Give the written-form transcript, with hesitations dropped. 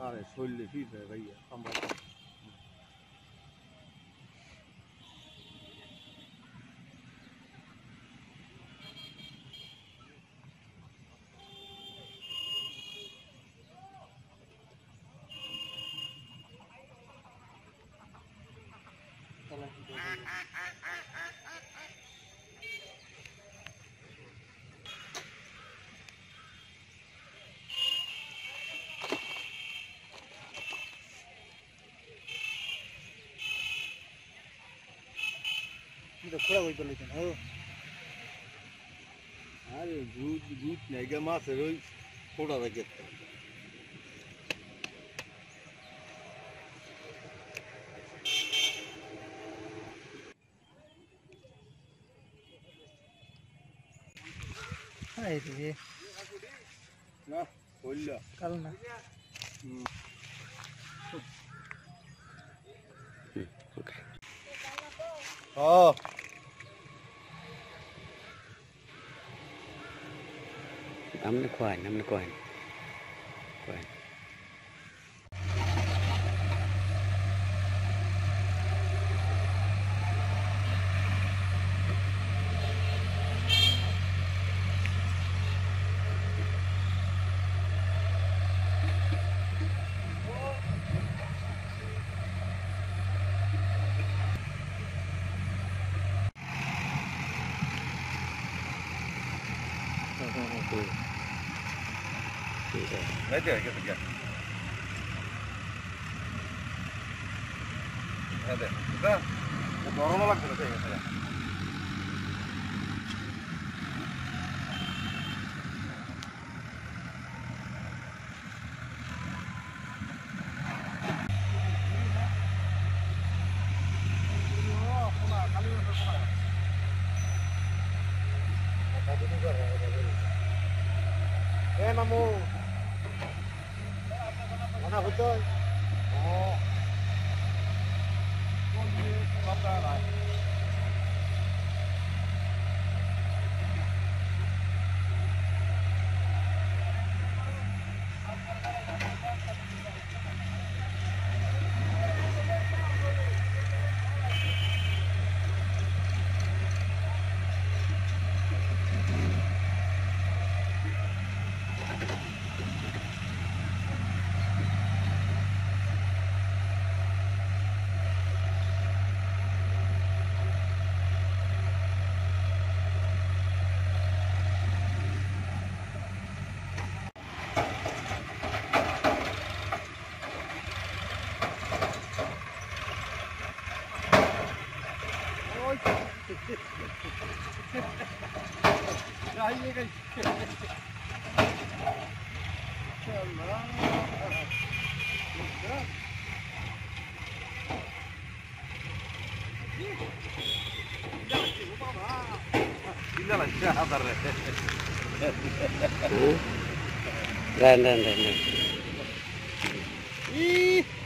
अरे छोले ठीक है भैया हम तो थोड़ा वही कर लेते हैं। अरे दूध नहीं के माँ से रोज थोड़ा सा कहते हैं। हाँ ये ना बोल कल ना हाँ namna kuan Đấy thì cái gì? Đây, ra. Nó nó lắc được cái này. Mamu mana betul? Oh, apa lah? Ini lah siapa dan Ih.